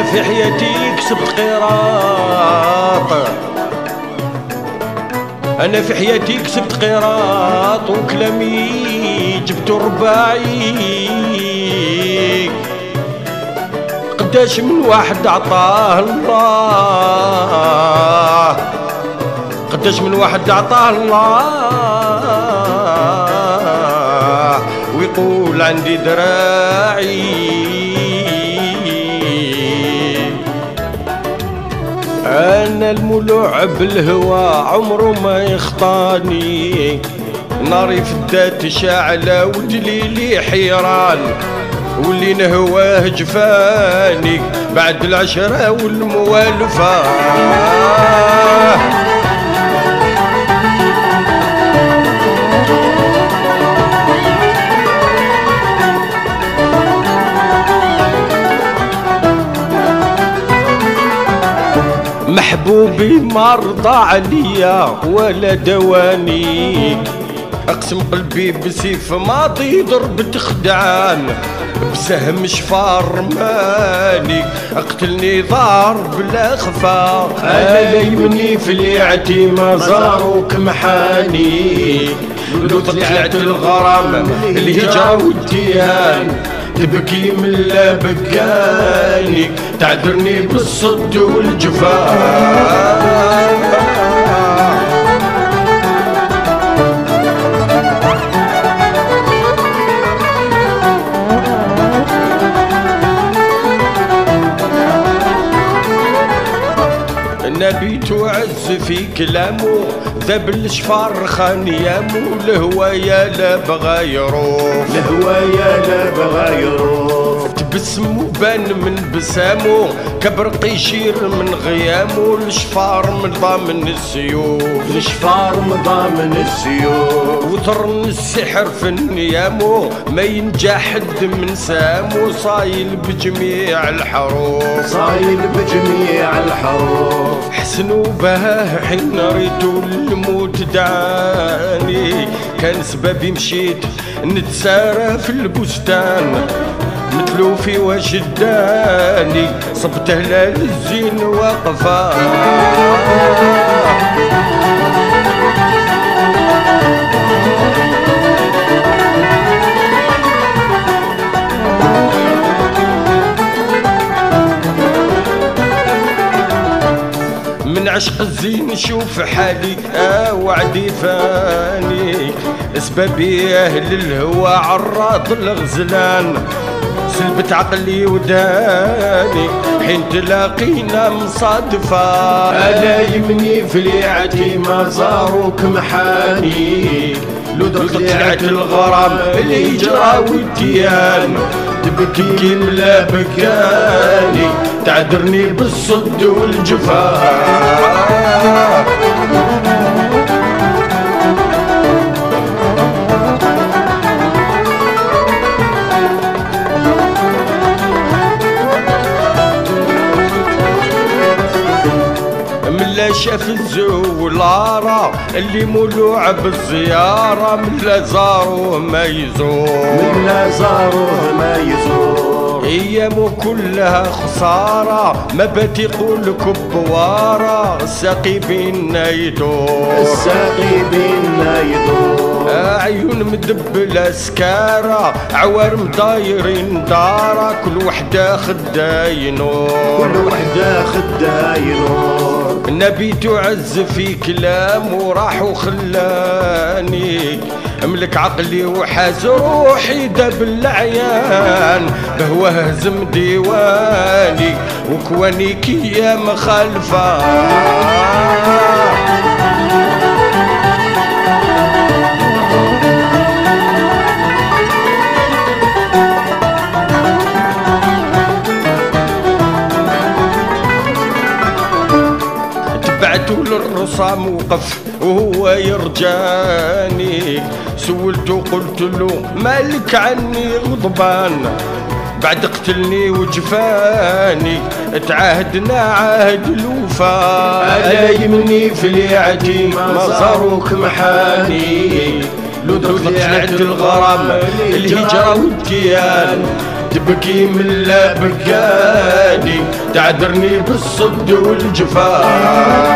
في حياتي كسبت قيراط، انا في حياتي كسبت قيراط وكلامي جبتو رباعي. قداش من واحد عطاه الله، قداش من واحد عطاه الله ويقول عندي دراعي. انا المولوع بالهوى عمره ما يخطاني، ناري في الذات شاعلة ودليلي حيران، واللي نهواه جفاني بعد العشرة والموالفة. محبوبي ما رضى عليا ولا دواني، اقسم قلبي بسيف ماضي ضربة خدعان، بسهم شفار رماني اقتلني ضارب لا خفا. انا يمني في ليعتي ما زاروك محاني، لو طلعت الغرام الهجرة والديان، تبكي من لا بكاني تعذرني بالصد والجفاء. النبي تعز في كلامه ذاب الشفار خان يامو، الهوايا لا بغى يروح، الهوايا لا بغى يروح، تبسم وبان من بسامو كبرق يشير من غيامو، الشفار من ضامن السيوف، الشفار من ضامن السيوف، وثرن السحر في نيامو ما ينجح حد من سامو، صايل بجميع الحروف، صايل بجميع الحروف. حسنوا بها حين ريتو الموت دعاني، كان سببي مشيت نتسارى في البستان، مثلو في وجداني صبت هلال الزين واقفة. من عشق الزين شوف حالي وعدي فاني، اسبابي اهل الهوى عراض الغزلان، سلبت عقلي وداني حين تلاقينا مصادفة. انا يمني في ليعتي ما زاروك محاني، لو طلعت الغرام الهجرة والديان، تبكي ملا بكاني تعذرني بالصد والجفاء. ملا شاف الزولارة اللي مولوع بالزيارة، ملا زاروه ما يزور، ملا زاروه ما يزور، ايامه كلها خسارة ما بات يقول كبوارة، الساقي بينا يدور، الساقي بينا يدور، عيون مدبلة سكارة عوارم دايرين دارة، كل وحدة خدا ينور، كل وحدة خدا ينور. النبي تعز في كلامه راح وخلاني، املك عقلي وحاز روحي داب العيان، بهوه هزم ديواني وكوانيك يا مخالفة. تبعتو للرصام وقف وهو يرجاني، سولته قلت له مالك عني غضبان، بعد قتلني وجفاني تعاهدنا عهد الوفا. انا يمني في ليعتي ما زاروك محاني، لو طلعت الغرام الهجرة والديان، تبكي من لا بكاني تعذرني بالصد والجفاء.